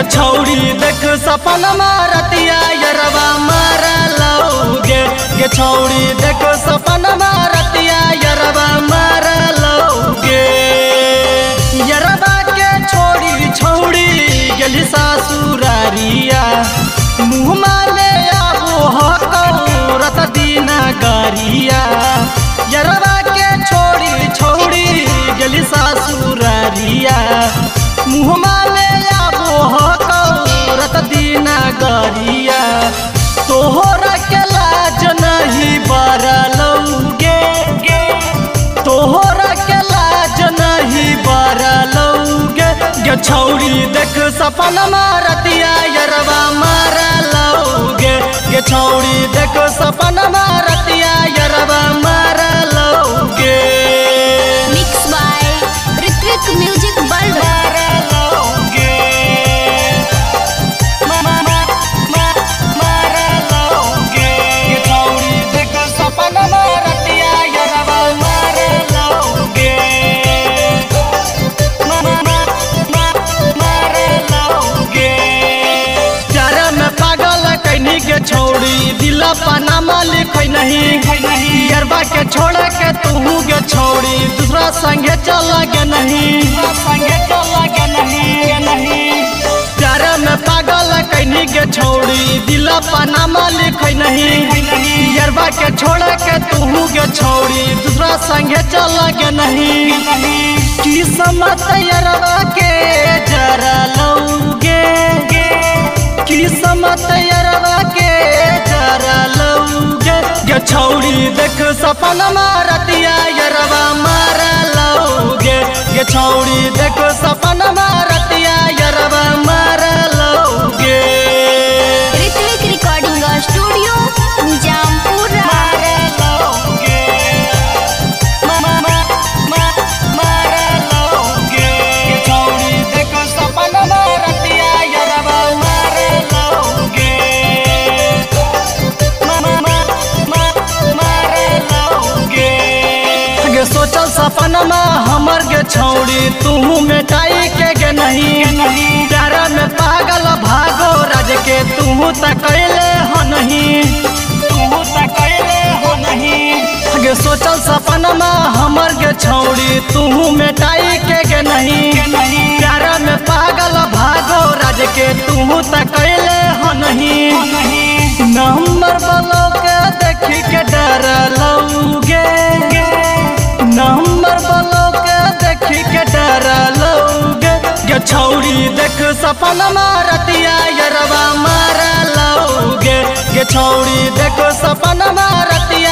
छौड़ी देख सपन मारतिया यरवा मार लौगे गे छौड़ी देख सपन मारतिया यरवा मार लौगे यरवा के छोड़ी छौड़ी गेली सासुरारिया मुँह में आबो हकौरत दिन गरिया यरवा के छोड़ी छौड़ी गेली सासुरारिया मुँह में आबो हकौरत दिन गरिया तोहरा के लाज नहीं बरलौगे तोहरा के लाज नहीं बरलौगे गे छौड़ी देख सपन मारतिया यरवा मार लौगे गे छौड़ी देख सपन मारतिया यरवा मार लौगे। Mix by Ritvik music world. के छौड़ी दिला पनामा लिखै नहीं यरबा के छोड़ के तू गे छौड़ी दूसरा संगे चल गे नहीं प्यार में पागल कहनी गे छौड़ी दिला पनामा लिखै नहीं यरबा के छोड़ के तू गे छौड़ी दूसरा संगे चल गे नहीं की समत यरबा के जरा लौगे की समत यरवा के जरा लौगे गे छौड़ी देख सपन मारतिया यरवा मार लौगे गे छौड़ी देख सपन मारतिया यरवा मार लौगे। Ritvik recording studio Nizampur. सोचल सपनमा हमर गे छौड़ी तू मिटाई के गे नहीं प्यार में पागल भागो राज के तू तकैले हो नहीं गे सोचल सपनमा हमर गे छौड़ी तू मिटाई के गे नहीं प्यार में पागल भागो राज के तू तकैले हो नहीं नंबर ब्लॉक देखी के डर लौगे नंबर ब्लॉक देखी के डर लौगे गे छौड़ी देख सपन मारतिया यरवा मार लौगे गे छौड़ी देख सपन मारतिया